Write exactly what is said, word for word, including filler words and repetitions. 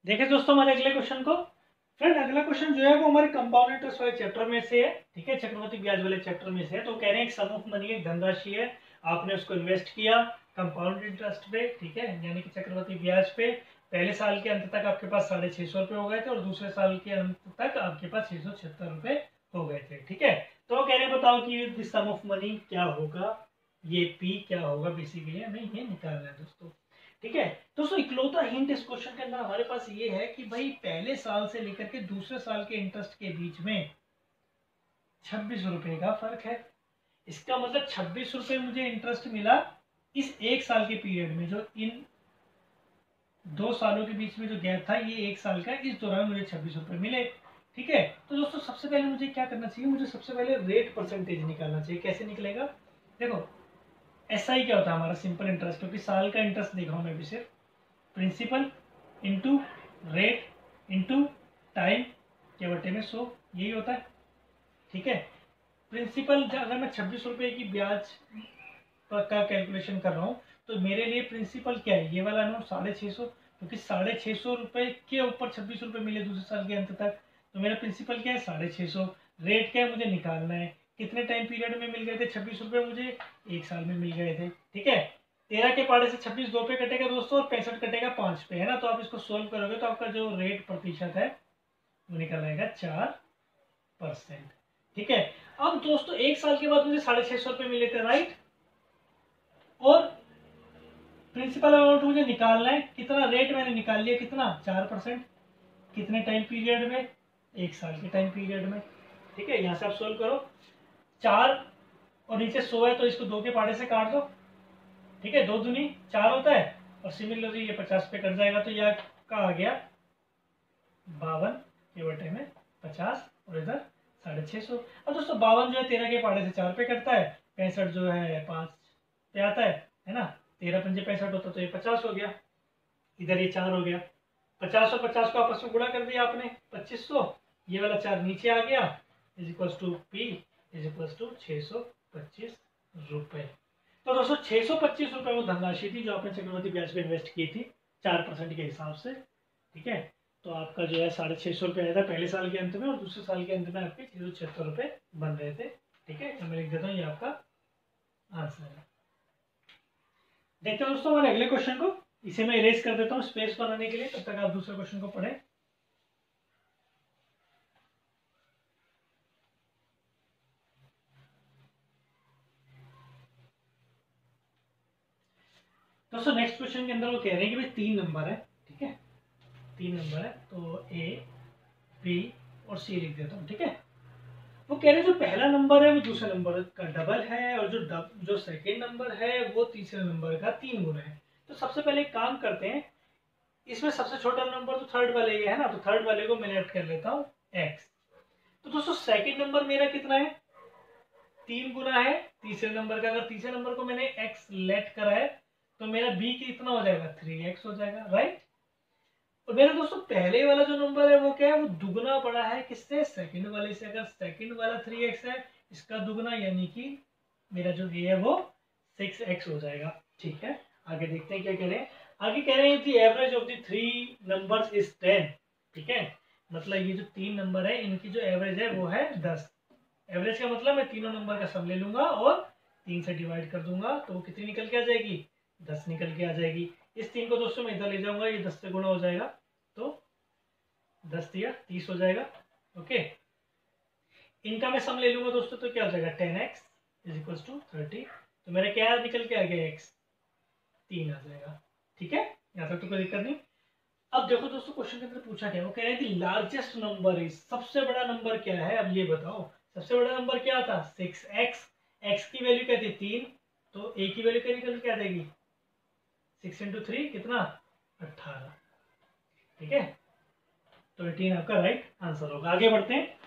देखिए दोस्तों हमारे अगले क्वेश्चन को। फ्रेंड अगला क्वेश्चन जो है वो हमारे कंपाउंड इंटरेस्ट वाले चैप्टर में से है। ठीक है, चक्रवृद्धि ब्याज वाले चैप्टर में से है। तो कह रहे हैं एक सम ऑफ मनी, एक धनराशि है, आपने उसको इन्वेस्ट किया कंपाउंड इंटरेस्ट पे, ठीक है, यानी कि चक्रवृद्धि ब्याज पे। पहले साल के अंत तक आपके पास साढ़े छह सौ रुपए हो गए थे और दूसरे साल के अंत तक आपके पास छह सौ छिहत्तर रुपए हो गए थे। ठीक है, तो कह रहे हैं बताओ कि सम ऑफ मनी क्या होगा, ये पी क्या होगा, बेसिकली हमें ये निकालना है दोस्तों। ठीक है दोस्तों, इकलौता हिंट इस क्वेश्चन के अंदर हमारे पास ये है कि भाई पहले साल से लेकर के दूसरे साल के इंटरेस्ट के बीच में छब्बीस रुपए का फर्क है। इसका मतलब छब्बीस रुपए मुझे इंटरेस्ट मिला इस एक साल के पीरियड में, जो इन दो सालों के बीच में जो गैप था ये एक साल का, इस दौरान मुझे छब्बीस रुपए मिले। ठीक है, तो दोस्तों सबसे पहले मुझे क्या करना चाहिए, मुझे सबसे पहले रेट परसेंटेज निकालना चाहिए। कैसे निकलेगा, देखो एस आई क्या होता है हमारा, सिंपल इंटरेस्ट, क्योंकि साल का इंटरेस्ट देख रहा हूँ मैं भी सिर्फ, principal into rate into time के बटे में सौ, यही होता है। ठीक है, प्रिंसिपल अगर मैं छब्बीस रुपए की ब्याज का कैलकुलेशन कर रहा हूँ तो मेरे लिए प्रिंसिपल क्या है, ये वाला अमाउंट साढ़े छः सौ, क्योंकि साढ़े छः सौ रुपये के ऊपर छब्बीस रुपये मिले दूसरे साल के अंत तक, तो मेरा प्रिंसिपल क्या है साढ़े छः सौ। रेट क्या है मुझे निकालना है, कितने टाइम पीरियड में मिल गए थे छब्बीस रुपये मुझे, एक साल में मिल गए थे। ठीक है, तेरह के पाड़े से छब्बीस दो पे कटेगा दोस्तों और पैंसठ कटेगा पाँच पे, है ना। तो आप इसको सोल्व करोगे तो आपका जो रेट प्रतिशत है वो निकल आएगा चार परसेंट। ठीक है, अब दोस्तों एक साल के बाद मुझे साढ़े छह सौ रुपये मिले थे, राइट, और प्रिंसिपल अमाउंट मुझे निकालना है, कितना रेट मैंने निकाल लिया, कितना चार परसेंट, कितने टाइम पीरियड में, एक साल के टाइम पीरियड में। ठीक है, यहाँ से आप सोल्व करो, चार और नीचे सौ है तो इसको दो के पाड़े से काट दो। ठीक है, दो दूनी चार होता है और सिमिलरली ये पचास पे कट जाएगा, तो यह का आ गया बावन के बटे में पचास और इधर साढ़े छः सौ। अब दोस्तों बावन जो है तेरह के पाड़े से चार पे कटता है, पैंसठ जो है पाँच पे आता है है ना, तेरह पंजे पैंसठ होता तो ये पचास हो गया, इधर ये चार हो गया, पचास और पचास को आपस में गुणा कर दिया आपने पच्चीस सौ, ये वाला चार नीचे आ गया, is equals to P is equals to छः सौ पच्चीस रुपये। तो दोस्तों छः सौ पच्चीस रुपये वो धनराशि थी जो आपने चक्रवृद्धि ब्याज पे इन्वेस्ट की थी चार परसेंट के हिसाब से। ठीक है, तो आपका जो है साढ़े छः सौ रुपये आया था पहले साल के अंत में और दूसरे साल के अंत में आपके छः सौ छिहत्तर रुपये बन रहे थे। ठीक है, तो मैं लिख देता हूँ ये आपका आंसर है। देखते हैं दोस्तों हमारे अगले क्वेश्चन को, इसे मैं इरेज कर देता हूँ स्पेस बनाने के लिए, तब तक आप दूसरे क्वेश्चन को पढ़ें। दोस्तों नेक्स्ट क्वेश्चन के अंदर वो कह रहे हैं कि भाई तीन नंबर है, ठीक है, तीन नंबर है, तो ए बी और सी लिख देता हूँ। ठीक है, वो कह रहे हैं जो पहला नंबर है वो दूसरे नंबर का डबल है और जो डब, जो सेकेंड नंबर है वो तीसरे नंबर का तीन गुना है। तो सबसे पहले एक काम करते हैं, इसमें सबसे छोटा नंबर तो थर्ड वाले है ना, तो थर्ड वाले को मैं लेट कर लेता हूँ एक्स। तो दोस्तों सेकेंड नंबर मेरा कितना है, तीन गुना है तीसरे नंबर का, अगर तीसरे नंबर को मैंने एक्स लेट करा है तो मेरा बी कितना हो जाएगा, थ्री एक्स हो जाएगा, राइट। और मेरे दोस्तों पहले वाला जो नंबर है वो क्या है, वो दुगना बड़ा है किससे, सेकंड वाले से। अगर सेकंड वाला थ्री एक्स है, इसका दुगना यानी कि मेरा जो ये है वो सिक्स एक्स हो जाएगा। ठीक है, आगे देखते हैं क्या कह रहे हैं। आगे कह रहे हैं कि average of the three numbers is ten. ठीक है, मतलब ये जो तीन नंबर है इनकी जो एवरेज है वो है दस। एवरेज का मतलब मैं तीनों नंबर का सम ले लूंगा और तीन से डिवाइड कर दूंगा तो वो कितनी निकल के आ जाएगी, दस निकल के आ जाएगी। इस तीन को दोस्तों मैं इधर ले जाऊंगा, ये दस से गुणा हो जाएगा तो दस दिया तीस हो जाएगा। ओके, इनका मैं सम ले लूंगा दोस्तों तो क्या हो जाएगा, ten x is equal to thirty. तो मेरा क्या निकल के आ गया, एक्स तीन आ जाएगा। ठीक है, यहाँ तक तो कोई दिक्कत नहीं। अब देखो दोस्तों क्वेश्चन के अंदर पूछा क्या, वो कह रहे हैं लार्जेस्ट नंबर इज, सबसे बड़ा नंबर क्या है, अब ये बताओ सबसे बड़ा नंबर क्या था, सिक्स एक्स। एक्स की वैल्यू क्या थी, तीन, तो ए की वैल्यू क्या निकल के आ जाएगी, सिक्स इंटू थ्री कितना, अट्ठारह। ठीक है, तो एटीन आपका राइट आंसर होगा। आगे बढ़ते हैं,